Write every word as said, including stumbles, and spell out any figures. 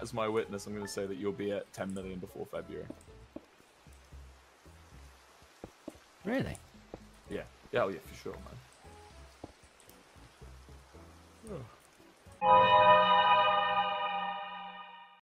as my witness, I'm going to say that you'll be at ten million before February. Really? Yeah. Yeah, oh yeah, for sure, man.